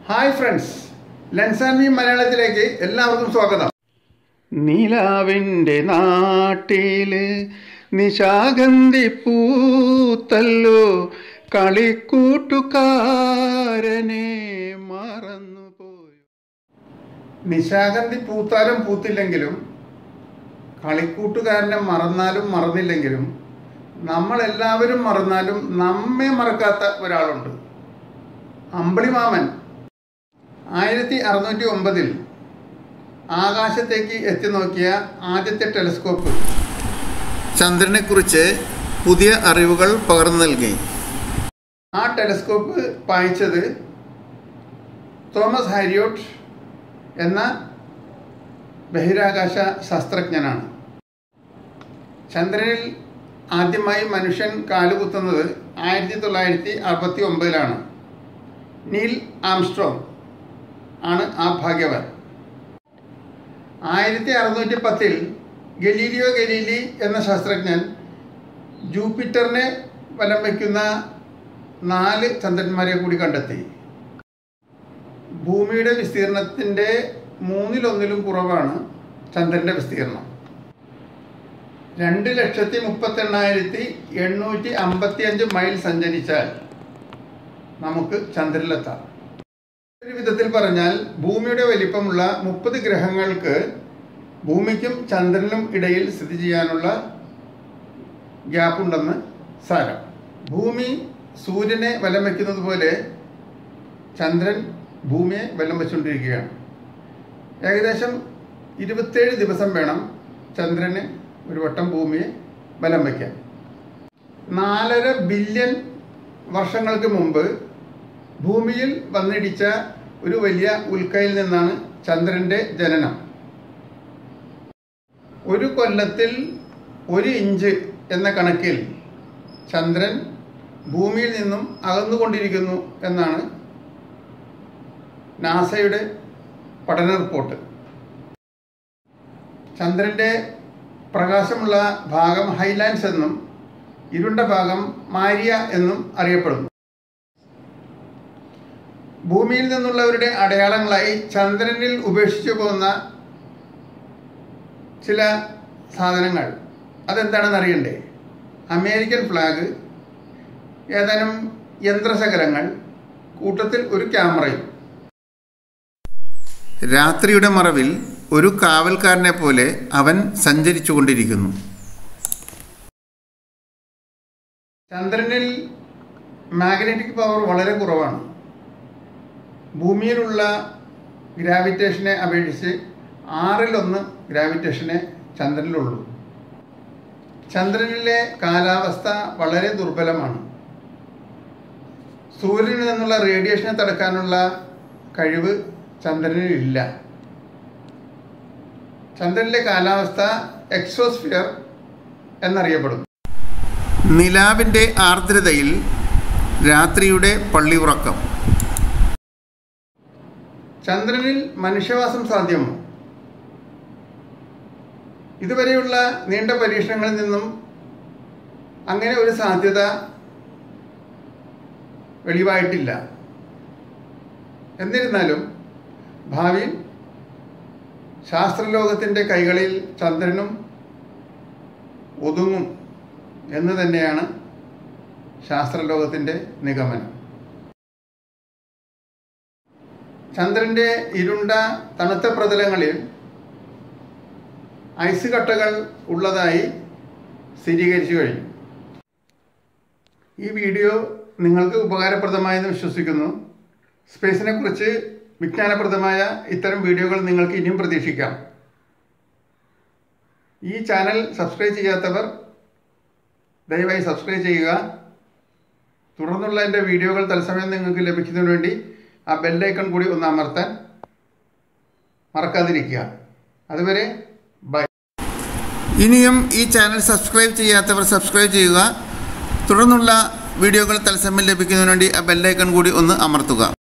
Hi friends, ലെൻസാൻമി മലയാളത്തിലേക്ക് എല്ലാവർക്കും സ്വാഗതം. നിലാവിൻ്റെ നാട്ടില് നിശാഗന്ധി പൂത്തല്ലോ, കളിക്കൂട്ടുകാരനെ മറന്നുപോയോ. നിശാഗന്ധി പൂത്താലും പൂത്തില്ലെങ്കിലും, കളിക്കൂട്ടുകാരനെ മറന്നാലും മറന്നില്ലെങ്കിലും, നമ്മളെല്ലാവരും മറന്നാലും നമ്മെ മറക്കാത്ത ഒരാളുണ്ട്. അമ്പിളിമാമൻ 1609 ആകാശത്തേക്ക് എത്തി നോക്കിയ ആദ്യത്തെ ടെലിസ്കോപ്പ് ചന്ദ്രനെക്കുറിച്ച് പുതിയ അറിവുകൾ പകർന്നു നൽകി. ആ ടെലിസ്കോപ്പ് പായിച്ചത് തോമസ് ഹാരിയോട്ട് എന്ന ബഹിരാകാശ ശാസ്ത്രജ്ഞനാണ്. ചന്ദ്രനിൽ ആദ്യമായി മനുഷ്യൻ കാലുകുത്തുന്നത് 1969 നീൽ ആംസ്ട്രോങ് ആണ് ആ ഭാഗ്യവാൻ. 1610 ഗലീലിയോ ഗലീലി എന്ന ശാസ്ത്രജ്ഞൻ ജൂപ്പിറ്ററിനെ വലം വയ്ക്കുന്ന 4 ചന്ദ്രന്മാരെ കൂടി കണ്ടെത്തി. ഭൂമിയുടെ വിസ്തീർണത്തിൻ്റെ 1/3 കുറവാണ് ചന്ദ്രൻ്റെ വിസ്തീർണം. 2,38,855 മൈൽ സഞ്ചരിച്ചാൽ നമുക്ക് ചന്ദ്രനിലെത്താം. ഒരു വിധത്തിൽ പറഞ്ഞാൽ ഭൂമിയുടെ വലിപ്പമുള്ള 30 ഗ്രഹങ്ങൾക്ക് ഭൂമിക്കും ചന്ദ്രനും ഇടയിൽ സ്ഥിതി ചെയ്യാനുള്ള ഗ്യാപ്പുണ്ടെന്ന് സാരം. ഭൂമി സൂര്യനെ വലം വയ്ക്കുന്നത് പോലെ ചന്ദ്രൻ ഭൂമിയെ വലം വച്ചുകൊണ്ടിരിക്കുകയാണ്. ഏകദേശം 27 ദിവസം വേണം ചന്ദ്രന് ഒരു വട്ടം ഭൂമിയെ വലം വയ്ക്കാൻ. 4.5 ബില്യൺ വർഷങ്ങൾക്ക് മുമ്പ് ഭൂമിയിൽ വന്നിടിച്ച ഒരു വലിയ ഉൽക്കയിൽ നിന്നാണ് ചന്ദ്രൻ്റെ ജനനം. ഒരു കൊല്ലത്തിൽ 1 ഇഞ്ച് എന്ന കണക്കിൽ ചന്ദ്രൻ ഭൂമിയിൽ നിന്നും അകന്നുകൊണ്ടിരിക്കുന്നു എന്നാണ് നാസയുടെ പഠന റിപ്പോർട്ട്. ചന്ദ്രൻ്റെ പ്രകാശമുള്ള ഭാഗം ഹൈലാൻഡ്സ് എന്നും ഇരുണ്ട ഭാഗം മാരിയ എന്നും അറിയപ്പെടുന്നു. ഭൂമിയിൽ നിന്നുള്ളവരുടെ അടയാളങ്ങളായി ചന്ദ്രനിൽ ഉപേക്ഷിച്ചു പോകുന്ന ചില സാധനങ്ങൾ അതെന്താണെന്ന് അറിയണ്ടേ? അമേരിക്കൻ ഫ്ലാഗ്, ഏതാനും യന്ത്രശകലങ്ങൾ, കൂട്ടത്തിൽ ഒരു ക്യാമറയും. രാത്രിയുടെ മറവിൽ ഒരു കാവൽക്കാരനെ പോലെ അവൻ സഞ്ചരിച്ചു കൊണ്ടിരിക്കുന്നു. ചന്ദ്രനിൽ മാഗ്നറ്റിക് പവർ വളരെ കുറവാണ്. ഭൂമിയിലുള്ള ഗ്രാവിറ്റേഷനെ അപേക്ഷിച്ച് 1/6 ഗ്രാവിറ്റേഷനെ ചന്ദ്രനിലുള്ളൂ. ചന്ദ്രനിലെ കാലാവസ്ഥ വളരെ ദുർബലമാണ്. സൂര്യനിൽ നിന്നുള്ള റേഡിയേഷനെ തടുക്കാനുള്ള കഴിവ് ചന്ദ്രനിലില്ല. ചന്ദ്രനിലെ കാലാവസ്ഥ എക്സോസ്ഫിയർ എന്നറിയപ്പെടുന്നു. നിലാവിൻ്റെ ആർദ്രതയിൽ രാത്രിയുടെ പള്ളിയുറക്കം. ചന്ദ്രനിൽ മനുഷ്യവാസം സാധ്യമോ? ഇതുവരെയുള്ള നീണ്ട പരീക്ഷണങ്ങളിൽ നിന്നും അങ്ങനെ ഒരു സാധ്യത വെളിവായിട്ടില്ല. എന്നിരുന്നാലും ഭാവിയിൽ ശാസ്ത്രലോകത്തിൻ്റെ കൈകളിൽ ചന്ദ്രനും ഒതുങ്ങും എന്ന് തന്നെയാണ് ശാസ്ത്രലോകത്തിൻ്റെ നിഗമനം. ചന്ദ്രൻ്റെ ഇരുണ്ട തണുത്ത പ്രതലങ്ങളിൽ ഐസ് കട്ടകൾ ഉള്ളതായി സ്ഥിരീകരിച്ചു കഴിഞ്ഞു. ഈ വീഡിയോ നിങ്ങൾക്ക് ഉപകാരപ്രദമായെന്ന് വിശ്വസിക്കുന്നു. സ്പേസിനെ കുറിച്ച് വിജ്ഞാനപ്രദമായ ഇത്തരം വീഡിയോകൾ നിങ്ങൾക്ക് ഇനിയും പ്രതീക്ഷിക്കാം. ഈ ചാനൽ സബ്സ്ക്രൈബ് ചെയ്യാത്തവർ ദയവായി സബ്സ്ക്രൈബ് ചെയ്യുക. തുടർന്നുള്ള എൻ്റെ വീഡിയോകൾ തത്സമയം നിങ്ങൾക്ക് ലഭിക്കുന്നതിന് വേണ്ടി ആ ബെല്ലൈക്കൺ കൂടി ഒന്ന് അമർത്താൻ മറക്കാതിരിക്കുക. അതുവരെ ബൈ. ഇനിയും ഈ ചാനൽ സബ്സ്ക്രൈബ് ചെയ്യാത്തവർ സബ്സ്ക്രൈബ് ചെയ്യുക. തുടർന്നുള്ള വീഡിയോകൾ തത്സമയം ലഭിക്കുന്നതിന് വേണ്ടി ആ ബെല്ലൈക്കൺ കൂടി ഒന്ന് അമർത്തുക.